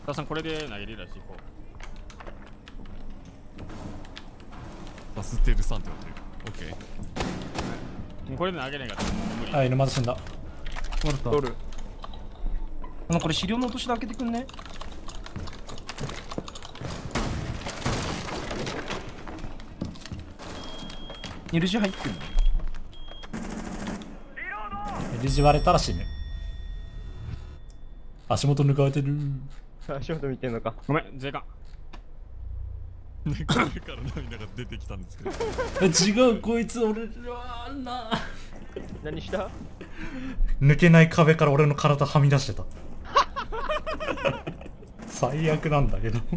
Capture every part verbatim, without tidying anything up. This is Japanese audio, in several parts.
田さんこれで投げれるらしい。こバステルさんってことで。オッケー。もうこれで投げないから無理。 あ、犬まだ死んだ。 取ると。 取る。 あのこれ資料の落としで開けてくんね。エルジ入ってるの。 エルジ割れたら死ぬ。足元抜かれてる。 足元見てんのか。 ごめん、税関。 ー。ね、これから涙が出てきたんですけど。 違う、こいつ俺はな。 何した？ 抜けない壁から俺の体はみ出してた。最悪なんだけど。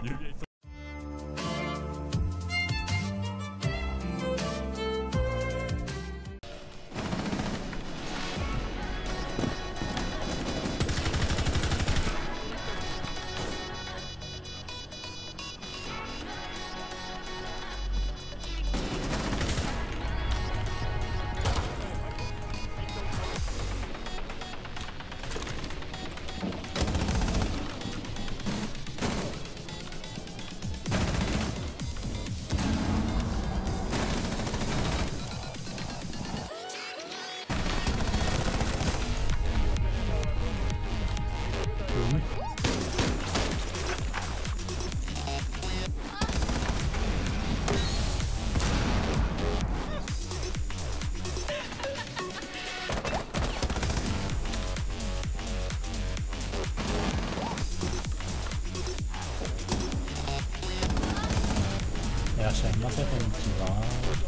いらっしゃいませ、こんにちは。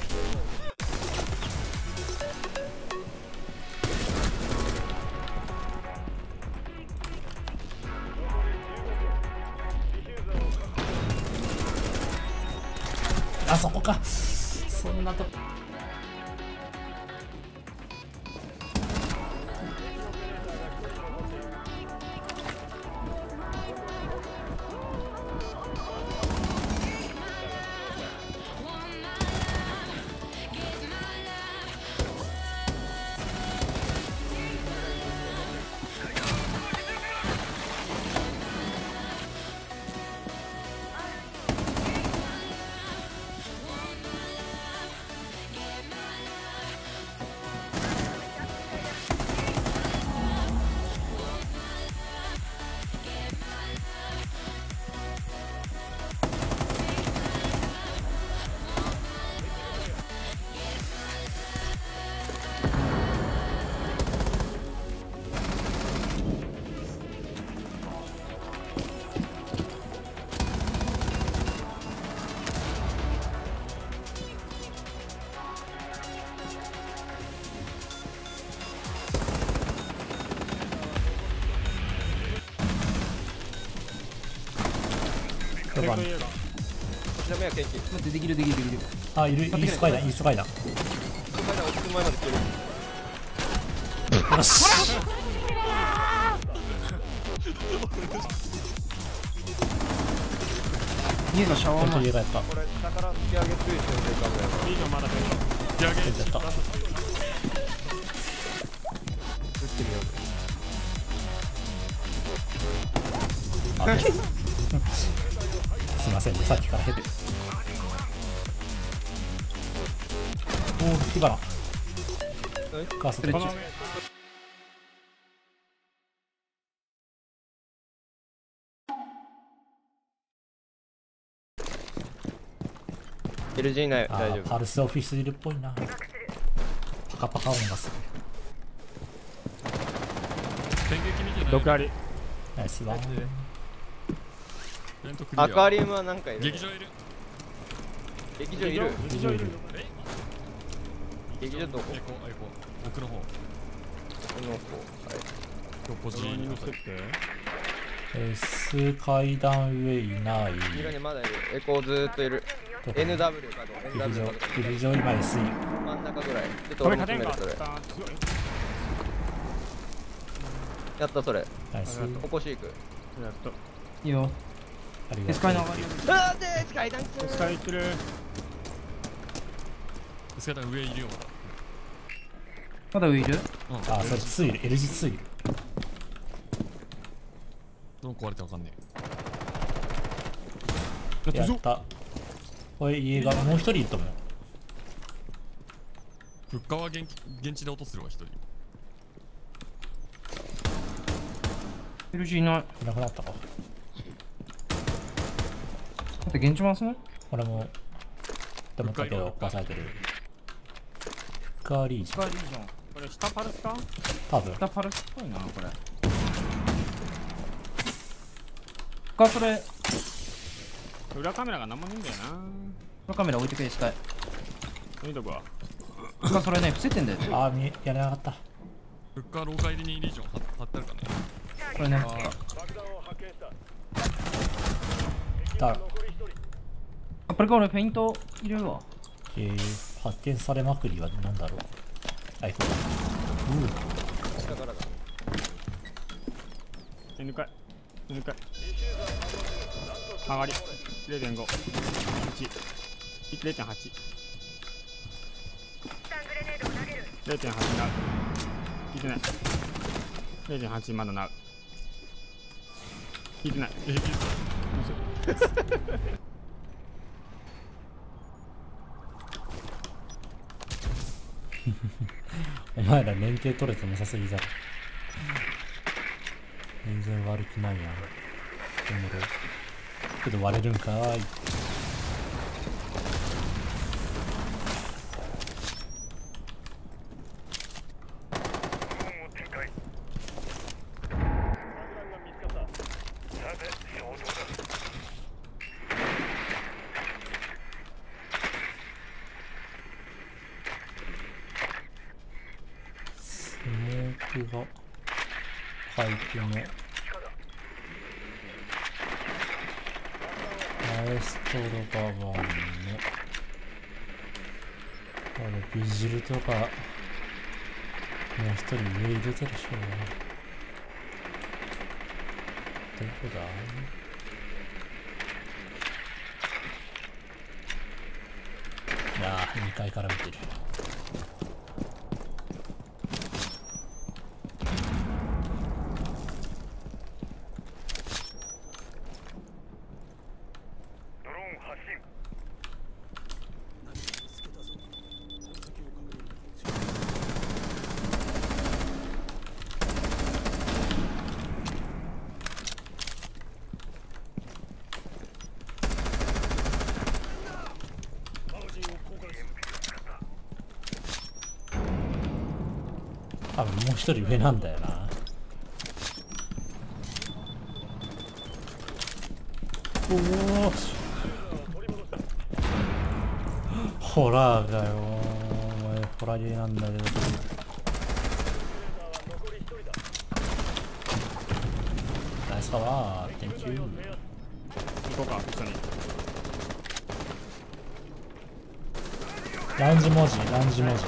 あそこか。そんなとこ。 こちら目は元気。 待って、できるできるできる。 あ、いる、イースト階段、イースト階段。 階段落ちる前まで来てる。 よし。 家がシャワー前。 家がやった。 これ下から突き上げ注意してるかもや。 いいのまだ出る。突き上げやった。 打ってみよう。 あ、すいませんね、さっきからヘて。おお、火花。ガスレッチ。 エルジー 内大丈夫。 パルスオフィスいるっぽいな。パカパカ音がする。 毒あり。 ナイスワン。 アクアリウムは何かいる。 劇場いる。 劇場いる。 劇場いる。 劇場どこ？ 奥の方。 奥の方。はい。 今日ポジにしてって。 S 階段上いない。 色にまだいる。エコーずーっといる。エヌダブリュー かど。エヌダブリュー かど。 劇場今 エスイー。 真ん中ぐらい。ちょっとこれ俺も勝てんか決めるそれ。 った。 やったそれ。 ナイス。 おこし行く。 やっと。 いいよ。 ありがとう。 エス階段上がりよ。 あーでー階段来てる。 使いってる。 スカイダン上いるよ。 まだ上いる？ あ、それツーいる。エルジツーいる。 どの子壊れてわかんねやったこれ家がもう一人いると思う。 え。フッカは現現地で落とするわ、一人。 エルジーいない。 いなくなったか。 だって現地回すの？ 俺もって思ったけど忘れてる。ガーリージガーリーじゃん。 これ下パルスか？ 多分下パルスっぽいな、これ。か、それ、 裏カメラが何もねえんだよな。 カメラ置いてくれ、使い。 見とくわ。 か、それね、伏せてんだよ。 ああ見やれなかった。 フッカ廊下入りにリージョン貼ってあるかね。 これね。 だあ、これから俺フェイント入れるわ。 えー、発見されまくりは何だろう。あいつだ。 下からだ。 N 回 N 回上がり れいてんご いち れいてんはち れいてんはち なう聞いてない れいてんはち まだなう聞いてないえ、 お前ら連携取れてなさすぎだろ。全然悪くないやん。おもろいけど割れるんかーい。スモークが入ってのマエストロババンのこれビジルとかもう一人上入れてるしょうがない。どこだいやーにかいから見てる。多分もう一人上なんだよな。おおホラーだよお前。ホラーゲーなんだけどナイスカワー Thank you。 行こうか一緒に。 ラウンジ文字ラウンジ文字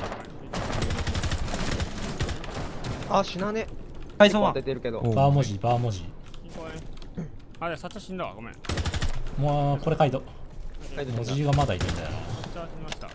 あ、死なね。 階層は出てるけど。 バー文字バー文字。 あれ、サッチャ死んだわ、ごめん。 もうこれカイドはい、 文字がまだいるんだよな。 サッチャ死にました。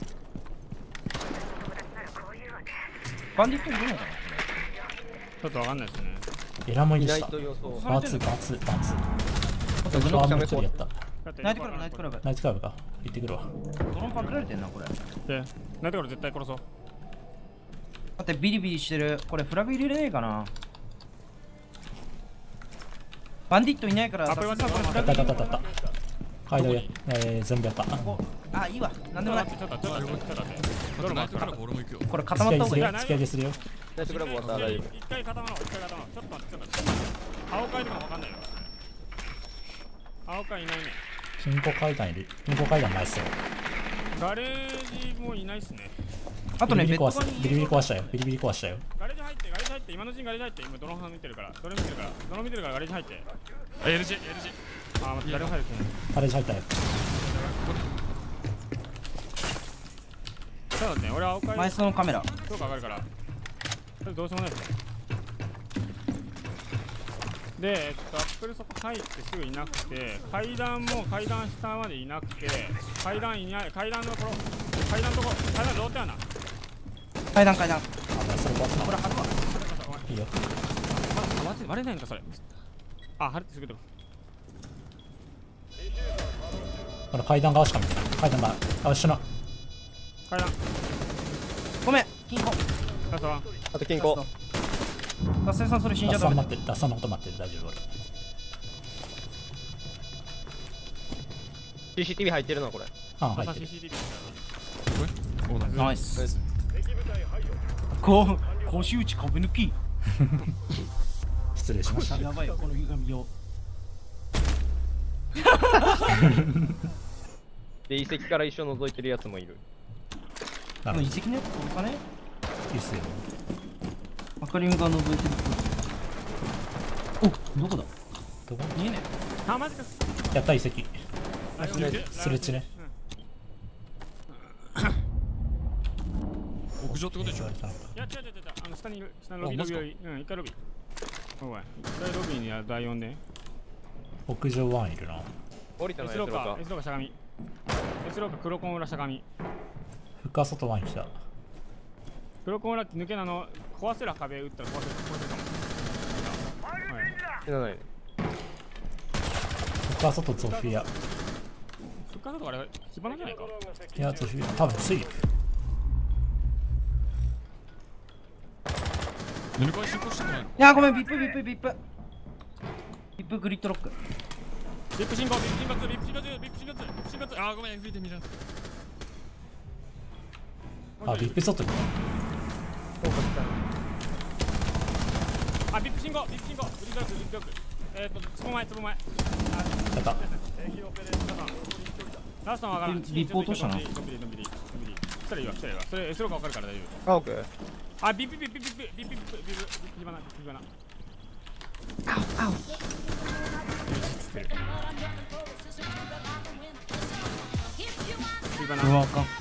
バンディットいるのかな。 ちょっとわかんないですね。 エラもいいないるした。 と予想。 バツバツバツ。 あとグノバークシャメコも一人やった。 ナイトクラブ、ナイトクラブ。 ナイトクラブか。行ってくるわ。 ドローンパクられてんな、これ。 で、ナイトから絶対殺そう。 だってビリビリしてる。これフラグ入れれねえかな。バンディットいないから、 あこれはさすがこれフやったラグ入れやったやったやった。カイドや、えー、全部やった。 こうあ、いいわ。なんでもない。 ちょっと待って、ちょっと待って、ちょっと待って。 だってナイトクラブ俺も行くよ。 これ固まった方がいい。 付き合いするよ。 ナイトクラブ終わったら大丈夫。 一回固まろう、一回固まろう。ちょっと待って、ちょっと待って。青階とかわかんないよ。青階いないね。 金庫階段いる。金庫階段ないっすよ。 ガレージもいないっすね。 あとね、 ビリビリ壊ベッドにす。ビリビリ壊したよ。ビリビリ壊したよ。 ガレージ入って、ガレージ入って、今のうちにガレージ入って、今ドローン見てるから、ドローン見てるから、ドローン見てるからガレージ入って。 あ エルジー、エルジー。 あー、待って、ガレージ入るってね。 ガレージ入ったよ。 そうだね、俺は青階マイストのカメラ。 どうか上がるから。それどうしようもないですね。で、えっと、アップルそこ入ってすぐいなくて、階段も階段下までいなくて、階段いない、階段のところ、階段のところ、階段ローテやな。 階段階段。 あ、まあ、それ壊すな。 これ貼るわ。 いいよ。 あ、割れないんか、それ。あ、晴れてすぐとこ。 まだ階段側しか見てない。階段側。あ、一緒な。 階段ごめん、金庫。 ラストワンあと金庫。 達成さん、それ死んじラゃダメだ。 ッサン待ってる。ラッサンのこと待ってる。大丈夫俺。 シーシーティービー 入ってるなこれ。 あ、 ラスト入ってる。 シーシーティービーおナイスナイス。こう、腰打ち壁抜き。 失礼しました。 やばいよ、この歪みよ。 で遺跡から一緒覗いてるやつもいる。 なるほ遺跡ね、これかね。 ど。いいっすよ。 アカリムが覗いてる。お、どこだ。 どこ見えねあマジかやった遺跡。 ライオンねスレッチね。 屋上ってことでしょ言われたのか。 いや違う違う違うあの下にいる下のロビーロビーロビーうん一回ロビーおい一回ロビーにやライオンね屋上ワンいるな。 降りたの S やつろかローか S ローかしゃがみ S ローか黒コン裏しゃがみ深外ワン来た。 黒コン裏って抜けなの壊せる壁打ったら壊せる壊せるかもはい死なないね。 深外ゾフィア。 そっからとかあれ火花じゃないかいや、ゾフィア。多分ついる。 塗り替え進行してないのいや、ごめん、ビップビップビップ。ビップグリッドロック。 ビップ進行ビップ進行ビップ進行ビップ進行ビップ進行あーごめん エフビー で見たあ、ビップ外に。 あビップ進行ビップ進行ビップロックビップロックえっとつぼ前つぼ前やった。 ラストは分からんビップ落としたなのんびりのんびりのんびりしたらいいわしたらいいわそれ S ローか分かるから大丈あ、オッケー。 夫あビップビップビップビップビップビップビップビップ火花ビップ火花あお。 火花うわ、あかん。